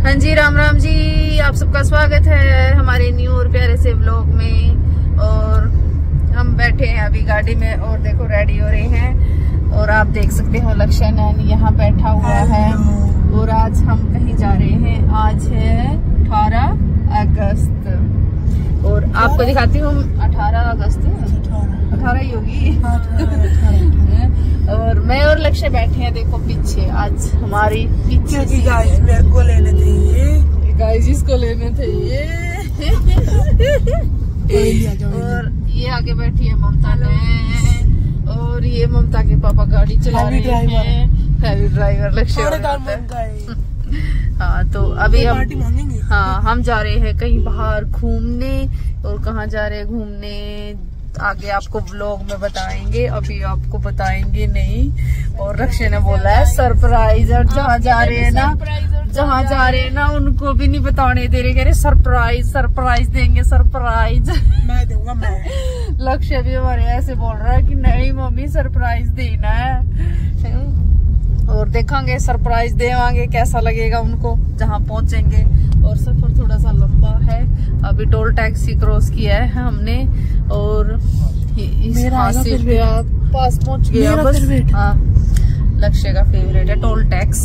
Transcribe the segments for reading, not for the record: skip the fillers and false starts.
हाँ जी, राम राम जी, आप सबका स्वागत है हमारे न्यू और प्यारे से व्लॉग में। और हम बैठे हैं अभी गाड़ी में और देखो रेडी हो रहे हैं। और आप देख सकते हो लक्ष्य नैन यहाँ बैठा हुआ है। और आज हम कहीं जा रहे हैं। आज है 18 अगस्त और आपको दिखाती हूँ 18 अगस्त 18 ही होगी। और मैं और लक्ष्य बैठे हैं देखो पीछे। आज हमारी पीछे गाइस मेरे को लेने थे ये, गाइस इसको लेने थे ये। और ये आगे बैठी है ममता ने। और ये ममता के पापा गाड़ी चला रहे हैं, हैवी ड्राइवर लक्ष्य। हाँ तो अभी हम जा रहे हैं कहीं बाहर घूमने। और कहाँ जा रहे हैं घूमने आगे आपको व्लॉग में बताएंगे, अभी आपको बताएंगे नहीं। और लक्ष्य ने बोला है सरप्राइज। और जहाँ जा रहे हैं ना उनको भी नहीं बताने दे रहे, कह रहे सरप्राइज देंगे, सरप्राइज मैं दूंगा मैं। लक्ष्य भी हमारे ऐसे बोल रहा है कि नहीं मम्मी सरप्राइज देना है। और देखेंगे सरप्राइज देवांगे कैसा लगेगा उनको जहाँ पहुँचेंगे। और सफर थोड़ा सा लंबा है। अभी टोल टैक्सी क्रॉस किया है हमने और इस पास पहुँच गया बस। हाँ लक्ष्य का फेवरेट है टोल टैक्स।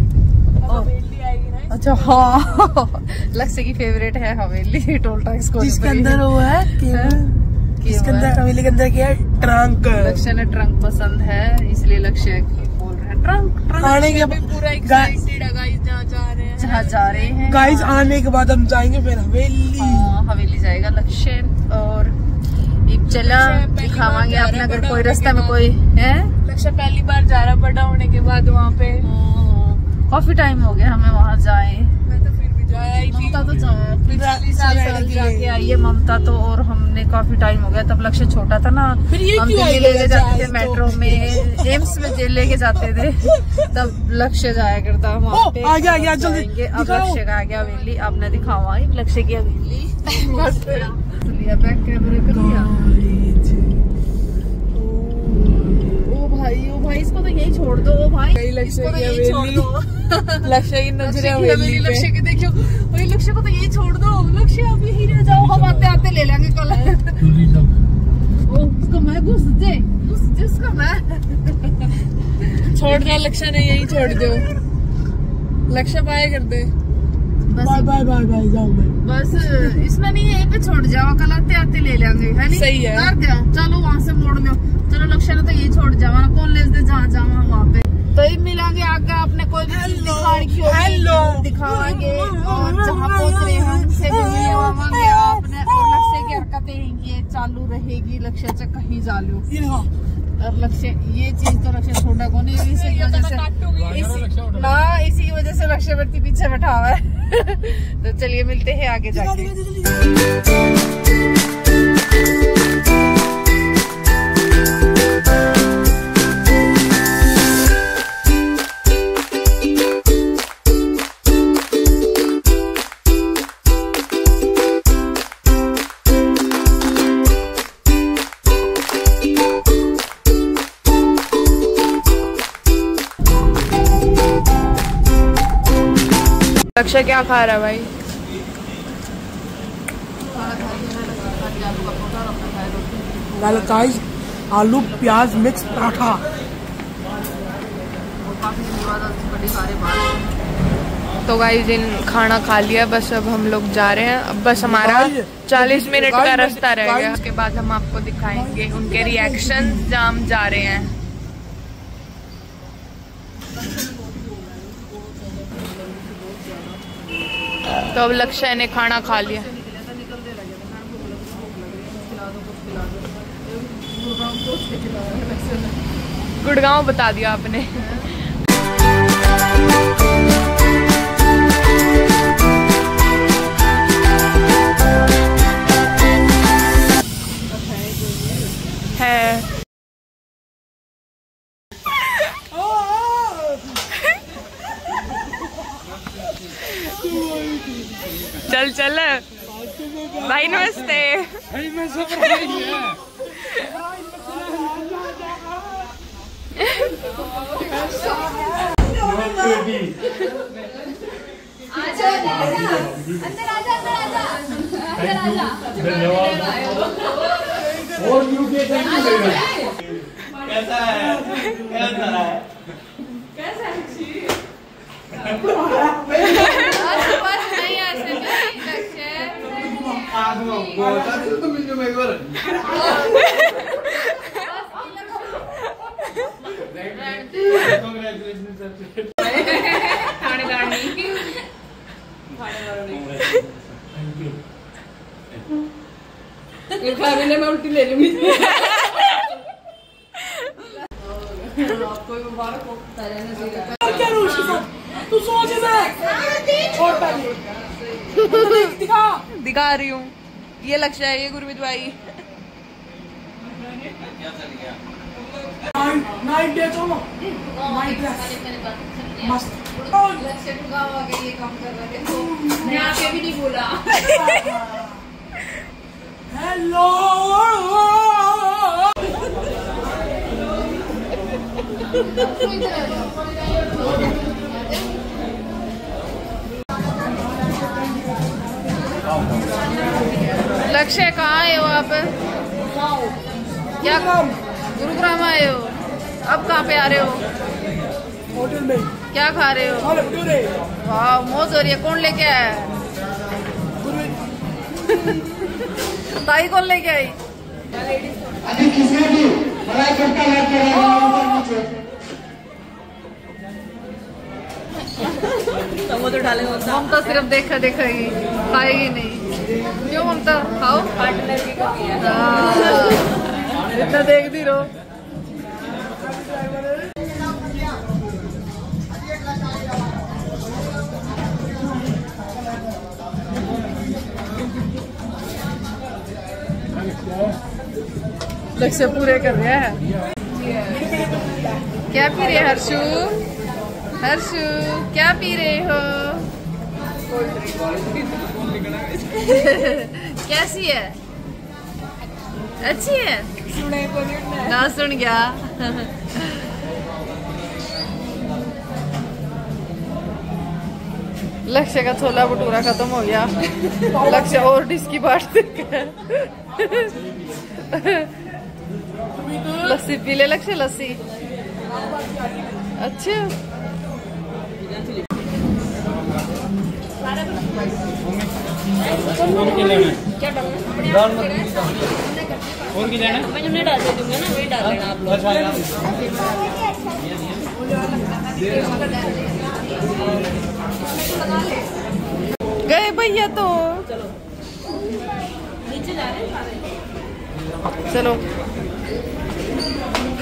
अच्छा हाँ लक्ष्य की फेवरेट है हवेली टोल टैक्स को। जिसके अंदर वो है इसके अंदर हवेली के अंदर क्या है, ट्रंक। लक्ष्य ने ट्रंक पसंद है इसलिए लक्ष्य बोल रहा है ट्रंक आने के पूरा एक्साइटेड है गाइस जहाँ जा रहे हैं गाइस। आने के बाद हम जाएंगे फिर हवेली। हवेली जाएगा लक्ष्य। और चला दिखावांगे आपने अगर कोई रास्ते में कोई है। लक्ष्य पहली बार जा रहा बड़ा होने के बाद वहाँ पे। काफी टाइम हो गया हमें वहाँ जाए। मैं तो फिर भी जाया ही थी। ममता तो पिछले साल जाके आई है ममता तो। और हमने काफी टाइम हो गया तब लक्ष्य छोटा था ना। हम दिल्ली लेके जाते थे मेट्रो में, एम्स में लेके जाते थे तब लक्ष्य जाया करता वहाँ पे। जल्दी अब लक्ष्य का आ गया हवेली। अब मैं दिखावा लक्ष्य की हवेली। बैक कैमरे कर लिया। ओ भाई इसको तो यही छोड़ दो। ओ भाई इसको तो यही छोड़ दो। लक्ष्य की नजरें हवेली पे। लक्ष्य के देखो वही लक्ष्य को तो यही छोड़ दो। लक्ष्य आप यही रह जाओ, हम आते आते ले लेंगे कल। ओ उसको मैं घुस जिसका मैं छोड़ दो। लक्ष्य ने यही छोड़ दो। लक्ष्य बाय कर दे। बाय जाओ मैं बस इसमें नहीं यहीं पे छोड़ जाओ, कल आते आते ले लेंगे है नहीं। सही है कर दो चलो वहाँ से मोड़ लो। चलो लक्ष्य ने तो यही छोड़ जावा कौन ले दे जहाँ जावा वहाँ पे। तो ही मिलेंगे आगे आपने कोई भी चीज दिखाएंगे। और जहाँ पहुँच रहे हैं उनसे भी मिलवाएंगे आपने। और लक्ष्य की हरकतें ये चालू रहेगी। लक्ष्य से कहीं जा लो। और लक्ष्य ये चीज तो लक्ष्य छोटा को नहीं, इसी वजह से लक्ष्य व्यक्ति पीछे बैठा हुआ है। तो चलिए मिलते हैं आगे जाके। लक्ष्य क्या खा रहा है भाई? गाइस आलू प्याज मिक्स पराठा। तो गाइस इन खाना खा लिया, बस अब हम लोग जा रहे हैं। अब बस हमारा 40 मिनट का रास्ता रहेगा। उसके बाद हम आपको दिखाएंगे उनके रिएक्शन जहाँ हम जा रहे हैं। तो अब लक्ष्य ने खाना खा लिया। गुड़गांव बता दिया आपने। है चल चल भाई नमस्ते। और यूके कैसा है? मैं उल्टी ले लूंगी। तू सोच दिखा रही हूँ। ये लक्ष्य है, ये गुरमीत भाई। नाइट डे चलो नाइट मस्त लक्ष्य को गाँव आके ये काम कर रहे थे, मैं आके भी नहीं बोला। हेलो लक्ष्य कहाँ आए हो आप? क्या गुरुग्राम आए हो? अब कहाँ पे आ रहे हो? होटल में। क्या खा रहे हो? वाह मौज हो रही है। कौन लेके आया? ताई कौन लेके आई? ममता सिर्फ देखा देखेगी, खाएगी नहीं। क्यों ममता? खाओ। पार्टनर की कमी है। इतना देखती रहो। लक्ष्य पूरे कर रहा है। क्या पी रहे हर्षू? हर्षू क्या पी रहे हो? कैसी है? अच्छी है ना? सुन गया। लक्ष्य का छोला भटूरा खत्म हो गया। लक्ष्य और डिश की बात। लस्सी पी ले लक्ष्य, लस्सी। अच्छा और की लेना? मैं डाल दे दूंगा ना, वही डाल देना आप लोग। गए भैया तो। नीचे जा रहे हैं। चलो